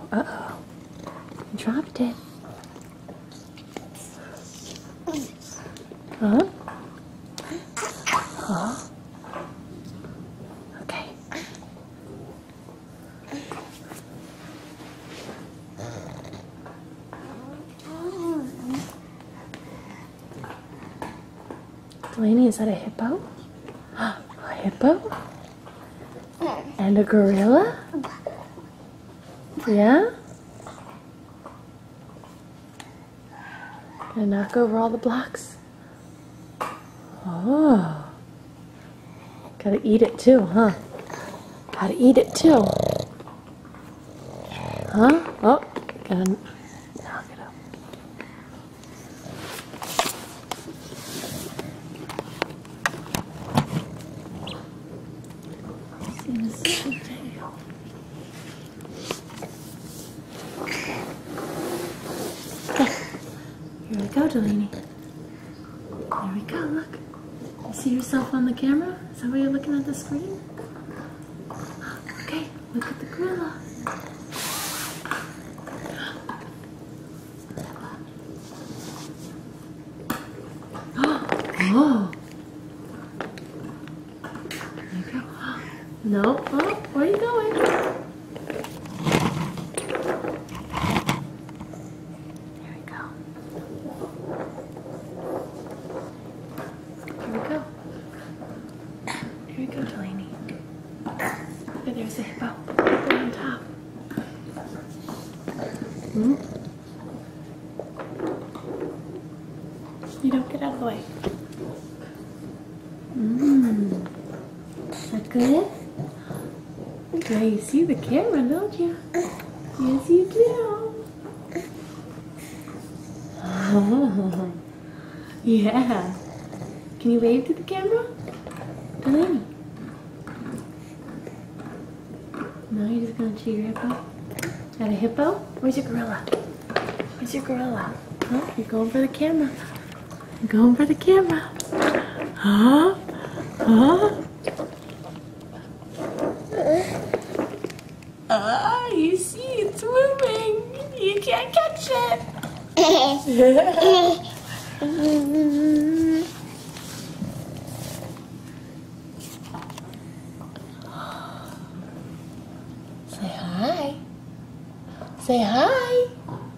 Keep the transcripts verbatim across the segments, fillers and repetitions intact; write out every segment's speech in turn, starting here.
uh-oh. You dropped it. Huh? Huh? Okay. Delaney, is that a hippo? A hippo? And a gorilla? Yeah? Gonna knock over all the blocks? Oh. Gotta eat it too, huh? Gotta eat it too. Huh? Oh, gotta knock it up. Here we go, Delaney. There we go, look. You see yourself on the camera? Is that why you're looking at the screen? Okay, look at the gorilla. Oh! There you go. No. Oh, where are you going? There we go. Here we go. Here we go, Delaney. Look, there's a hippo. Hippo on top. Hmm? You don't get out of the way. Mmm. Is that good? Now you see the camera, don't you? Yes, you do. Oh. Yeah. Can you wave to the camera? Delaney. No, you're just gonna chew your hippo? Got a hippo? Where's your gorilla? Where's your gorilla? Huh? You're going for the camera. You're going for the camera. Huh? Huh? Ah, you see, it's moving. You can't catch it. Say hi. Say hi.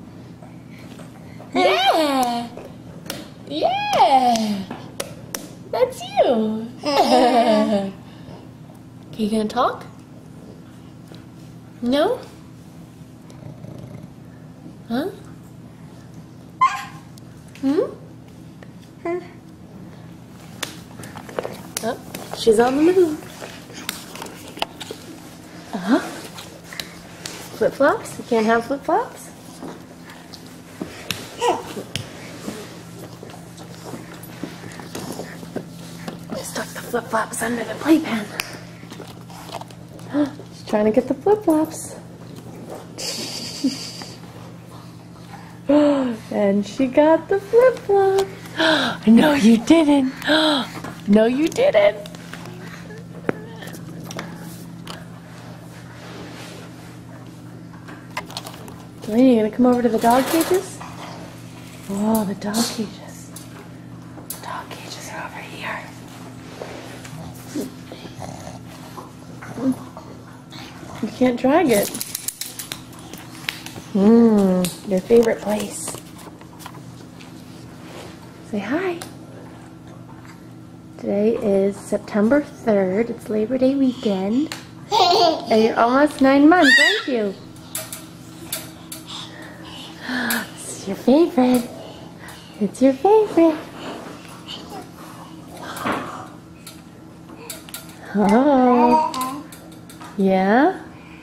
Yeah. Yeah. That's you. Okay, you gonna talk? No? Huh? Hmm? Oh, she's on the move. Uh-huh. Flip-flops? You can't have flip-flops? I stuck the flip-flops under the playpen. She's trying to get the flip-flops. And she got the flip-flop. No, you didn't. No, you didn't. Delaney, you gonna come over to the dog cages? Oh, the dog cages. The dog cages are over here. You can't drag it. Mmm, your favorite place. Say hi. Today is September third. It's Labor Day weekend. And you're almost nine months, aren't you? It's your favorite. It's your favorite. Oh. Yeah?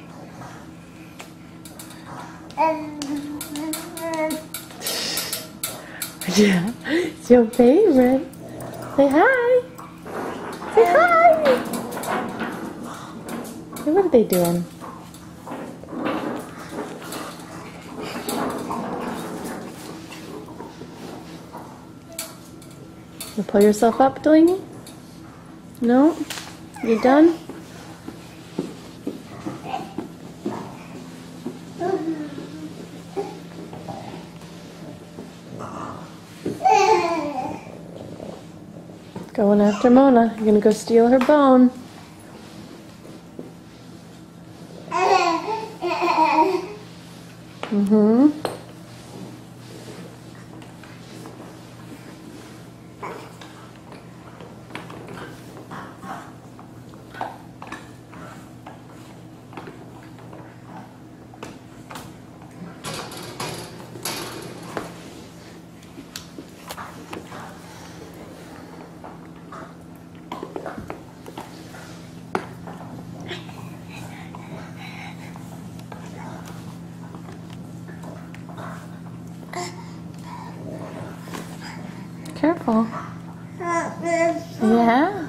Yeah, it's your favorite. Say hi. Say hi. Hey, what are they doing? You pull yourself up, Delaney? No? You done? Going after Mona. You're gonna go steal her bone. Mm-hmm. Careful. Yeah?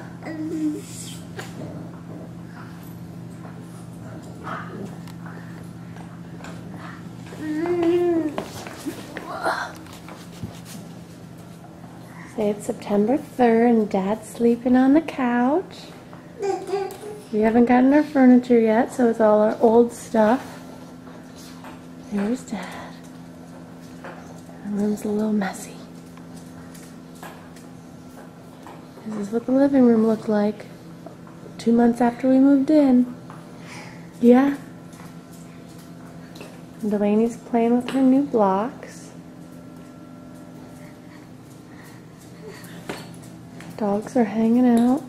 Say it's September third and Dad's sleeping on the couch. We haven't gotten our furniture yet, so it's all our old stuff. There's Dad. The room's a little messy. This is what the living room looked like two months after we moved in. Yeah. And Delaney's playing with her new blocks. Dogs are hanging out.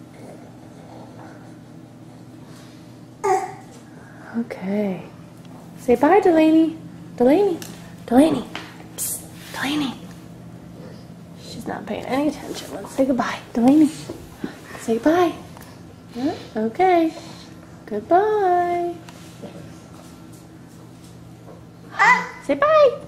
Okay. Say bye, Delaney. Delaney. Delaney. Psst. Delaney. She's not paying any attention. Let's say goodbye. Delaney. Say goodbye. Yeah? Okay. Goodbye. Say bye.